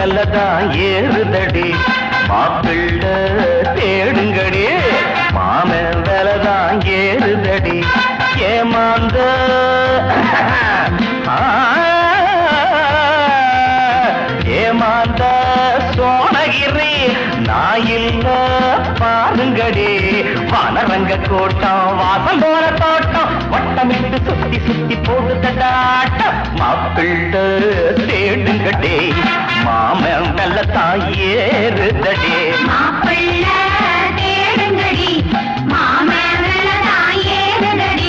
வெல்லதான் ஏறுதடி மாப்பிள்ள தேடுங்கடி மாமன் வெல்லதான் ஏறுதடி ஏமாந்த ஏமாந்த சோனகிரி நாயில்ல பாருங்கடி வனரங்க கோட்டம் வாசம் போன தோட்டம் வட்டமிட்டு சுத்தி சுத்தி போடுதடாட்டம் மாப்பிள்ள தேடுங்கடே மாமன் வெல்லதான் ஏறுதடி மாப்பிள்ள தேடுங்கடி மாமன் வெல்லதான் ஏறுதடி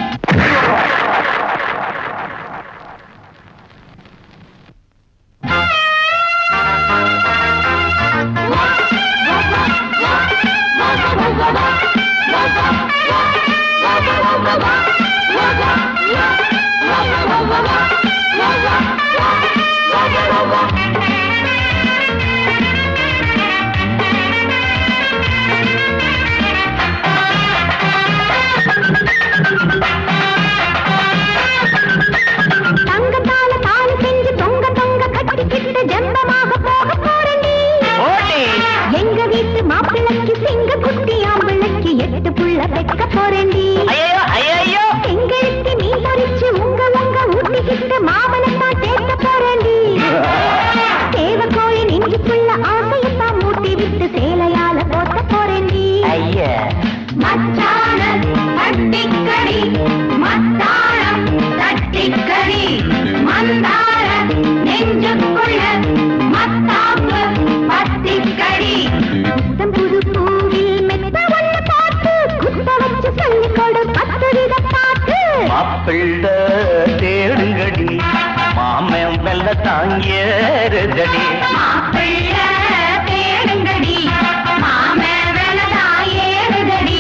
மாப்பிள்ள தேடுங்கடி மாமன் வெல்லதான் ஏறுதடி மாப்பிள்ள தேடுங்கடி மாமன் வெல்லதான் ஏறுதடி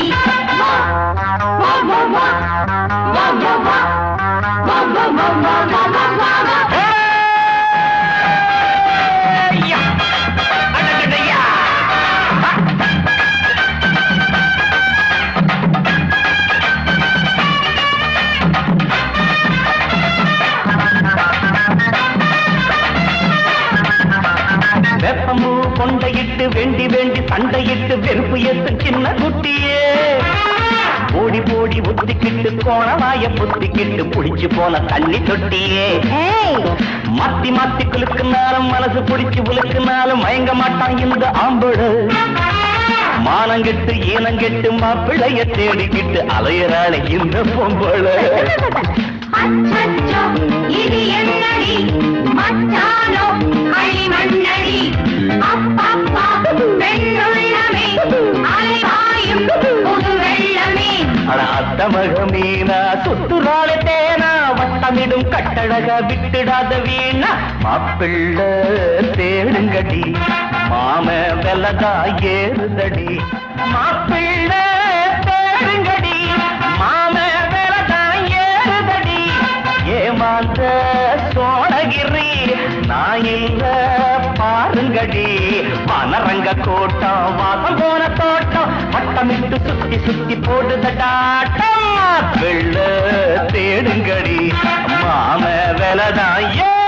வெப்பமூ கொண்டையிட்டு வேண்டி வேண்டி சண்டையிட்டு வெறுப்பு ஏத்தும் சின்ன குட்டியே ஓடி போடி ஒத்திக்கிட்டு கோணவாய புத்திக்கிட்டு புடிச்சு போன தண்ணி தொட்டியே மாத்தி மாத்தி குலுக்குனாலும் மனசு புடிச்சு உலுக்குனாலும் மயங்க மாட்டான் இந்த ஆம்பளு மானங்கெட்டு ஈனங்கெட்டு மாப்பிள்ளைய தேடிக்கிட்டு அலையறாளே இந்த பொம்பளை இது என்னடி மச்சானோ களிமண்ணடி அப்பப்பா பெண்ணுள்ளமே அலைவாயும் புது வெள்ளமே அத்தமக மீனா சுத்துறாளே தேனா வட்டமிடும் கட்டழக விட்டுடாத வீணா மாப்பிள்ள தேடுங்கடி மாம வெல்லதா ஏறுதடி மாப்பிள்ள தேடுங்கடி மாம வெல்லதா ஏறுதடி ஏமாந்த சோழகிரி நாயில்ல பாருங்கடி வனரங்க கோட்டம் வாசம் போன தோட்டம் வட்டமிட்டு சுத்தி சுத்தி போடுதடாட்டம் மாப்பிள்ள தேடுங்கடி மாம வெல்லதா